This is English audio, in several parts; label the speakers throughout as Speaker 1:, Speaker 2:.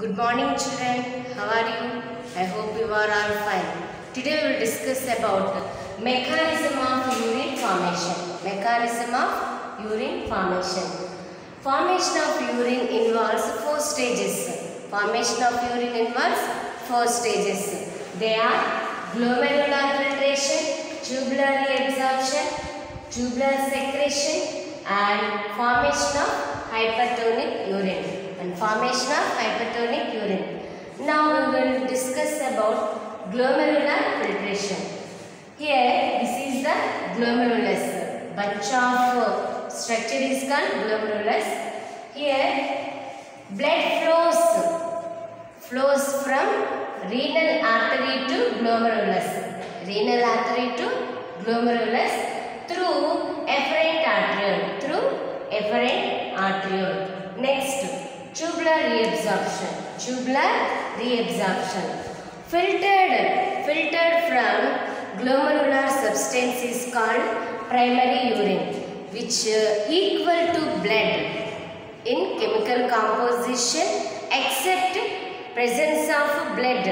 Speaker 1: Good morning children, how are you? I hope you are all fine. Today we will discuss about mechanism of urine formation. Mechanism of urine formation. Formation of urine involves 4 stages. Formation of urine involves 4 stages. They are glomerular filtration, tubular reabsorption, tubular secretion and formation of hypertonic urine. Formation of hypertonic urine. Now we will discuss about glomerular filtration. Here this is the glomerulus. Bunch of structure is called glomerulus. Here blood flows from renal artery to glomerulus. Renal artery to glomerulus through efferent arteriole. Next, tubular reabsorption. Filtered from glomerular substance is called primary urine, which equal to blood in chemical composition except presence of blood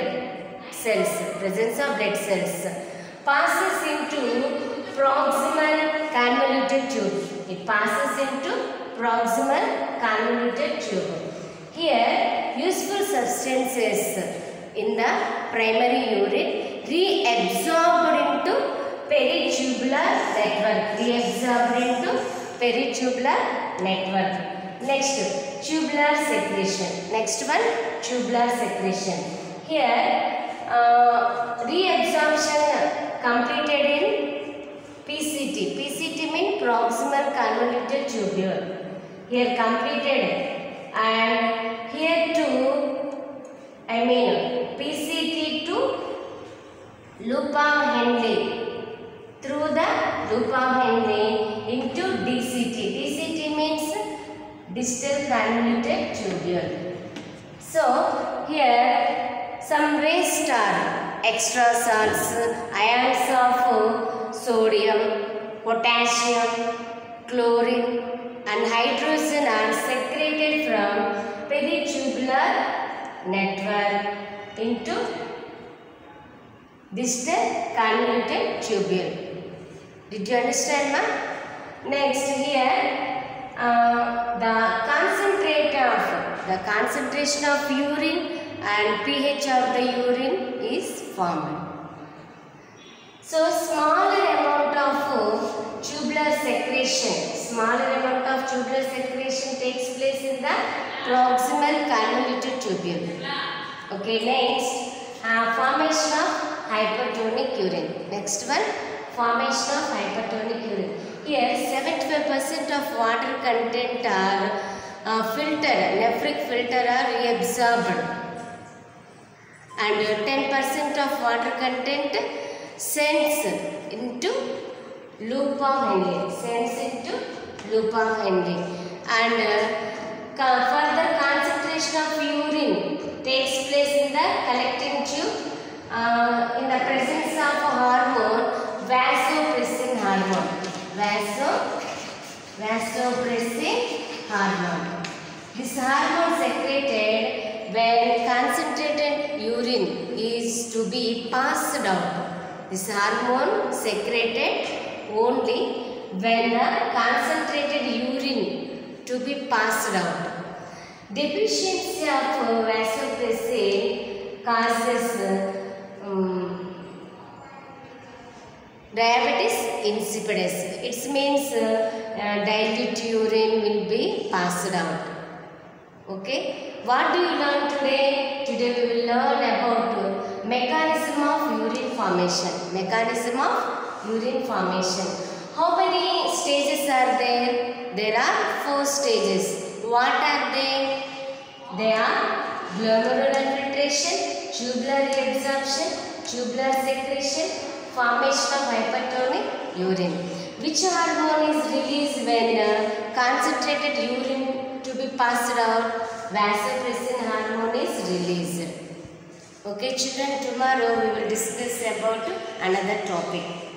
Speaker 1: cells. Passes into proximal convoluted tube. It passes into proximal convoluted tube. Here, useful substances in the primary urine reabsorbed into peritubular network. Next, tubular secretion. Next one, tubular secretion. Here, reabsorption completed in PCT. PCT means proximal convoluted tubule. Here completed. And here to PCT to loop of Henle, through the loop of Henle into DCT. DCT means distal convoluted tubule. So here some waste are extra salts, ions of sodium, potassium, chlorine and hydrogen are secreted from peritubular network into distal convoluted tubule. Did you understand, ma? Next, here the concentration of urine and pH of the urine is formed. So, smaller amount of tubular secretion takes place in the proximal convoluted tubule. Okay, next, formation of hypertonic urine. Next one, formation of hypertonic urine. Here, 75% of water content are nephric filter are reabsorbed, and 10% of water content sends into loop of Henle. And further concentration of urine takes place in the collecting tube in the presence of hormone, vasopressin hormone. This hormone secreted when concentrated urine is to be passed out. This hormone secreted only when the concentrated urine to be passed out. Deficiency of vasopressin causes diabetes insipidus. It means dilute urine will be passed out. Okay. What do you learn today? Today we will learn about mechanism of urine formation. How many stages are there? There are 4 stages. What are they? They are glomerular filtration, tubular reabsorption, tubular secretion, formation of hypertonic urine. Which hormone is released when concentrated urine to be passed out? Vasopressin hormone is released. Okay children, tomorrow we will discuss about another topic.